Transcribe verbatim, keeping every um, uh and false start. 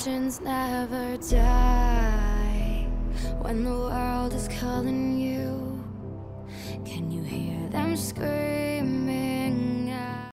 legends never die. When the world is calling you, can you hear them screaming?